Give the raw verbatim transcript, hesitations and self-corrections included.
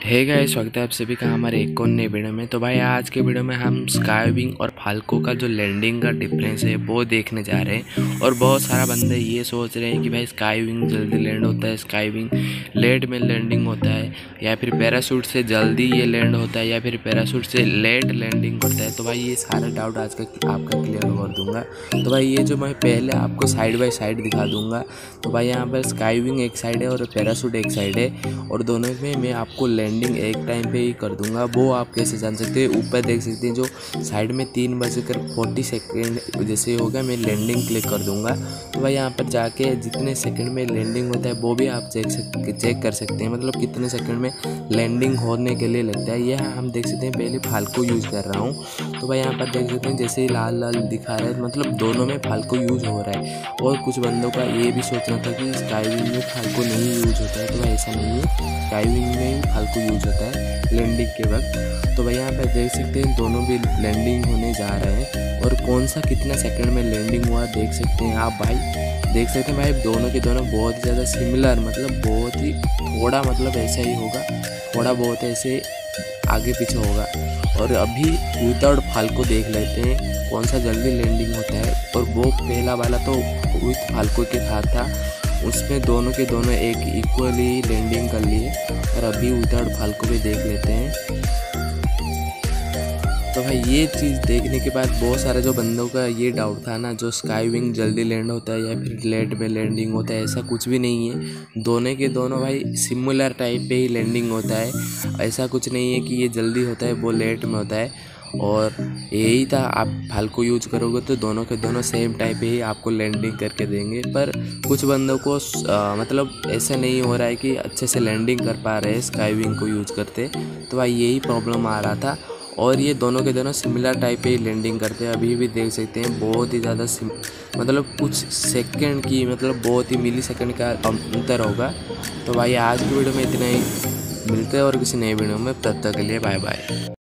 Hey guys, स्वागत है आप सभी का हमारे एक और नए वीडियो में। तो भाई आज के वीडियो में हम स्काईविंग और फाल्को का जो लैंडिंग का डिफरेंस है वो देखने जा रहे हैं। और बहुत सारा बंदे ये सोच रहे हैं कि भाई स्काईविंग जल्दी लैंड होता है, स्काईविंग लेट में लैंडिंग होता है, या फिर पैराशूट से जल्दी ये लैंड होता है, या फिर पैराशूट से लेट लैंडिंग होता है। तो भाई ये सारा डाउट आज का आपका क्लियर कर दूंगा। तो भाई ये जो मैं पहले आपको साइड बाय साइड दिखा दूंगा। तो भाई यहाँ पर स्काईविंग एक साइड है और पैराशूट एक साइड है, और दोनों में मैं आपको लैंडिंग एक टाइम पे ही कर दूंगा। वो आप कैसे जान सकते हैं, ऊपर देख सकते हैं जो साइड में तीन बजकर फोर्टी सेकेंड जैसे होगा मैं लैंडिंग क्लिक कर दूंगा। तो भाई यहाँ पर जाके जितने सेकंड में लैंडिंग होता है वो भी आप चेक सकते चेक कर सकते हैं, मतलब कितने सेकंड में लैंडिंग होने के लिए लगता है। यह हम देख सकते हैं, पहले फाल्को यूज़ कर रहा हूँ। तो भाई यहाँ पर देख सकते हैं जैसे ही लाल लाल दिखा रहा है, मतलब दोनों में फाल्को यूज़ हो रहा है। और कुछ बंदों का ये भी सोचना था कि स्काईविंग में फाल्को नहीं यूज़ होता है, तो भाई ऐसा नहीं है, स्काईविंग में फाल्को यूज़ होता है लैंडिंग के वक्त। तो भाई यहाँ पर देख सकते हैं दोनों भी लैंडिंग होने जा रहे हैं, और कौन सा कितना सेकंड में लैंडिंग हुआ देख सकते हैं आप। भाई देख सकते हैं भाई दोनों के दोनों बहुत ही ज़्यादा सिमिलर, मतलब बहुत ही थोड़ा मतलब ऐसा ही होगा, थोड़ा बहुत ऐसे आगे पीछे होगा। और अभी विदाउट फाल्को देख लेते हैं कौन सा जल्दी लैंडिंग होता है। और वो पहला वाला तो विथ फाल्को के साथ था, उसमें दोनों के दोनों एक इक्वली लैंडिंग कर लिए। और अभी विदाउट फाल्को भी देख लेते हैं। तो भाई ये चीज़ देखने के बाद बहुत सारे जो बंदों का ये डाउट था ना, जो स्काईविंग जल्दी लैंड होता है या फिर लेट में लैंडिंग होता है, ऐसा कुछ भी नहीं है। दोनों के दोनों भाई सिमिलर टाइप पे ही लैंडिंग होता है। ऐसा कुछ नहीं है कि ये जल्दी होता है वो लेट में होता है। और यही था, आप फाल्को यूज करोगे तो दोनों के दोनों सेम टाइप ही आपको लैंडिंग करके देंगे। पर कुछ बंदों को आ, मतलब ऐसा नहीं हो रहा है कि अच्छे से लैंडिंग कर पा रहे हैं स्काईविंग को यूज करते। तो भाई यही प्रॉब्लम आ रहा था। और ये दोनों के दोनों सिमिलर टाइप पे ही लैंडिंग करते हैं। अभी भी देख सकते हैं बहुत ही ज़्यादा मतलब कुछ सेकंड की, मतलब बहुत ही मिली सेकंड का अंतर होगा। तो भाई आज की वीडियो में इतना ही, मिलते हैं और किसी नए वीडियो में, तब तक के लिए बाय बाय।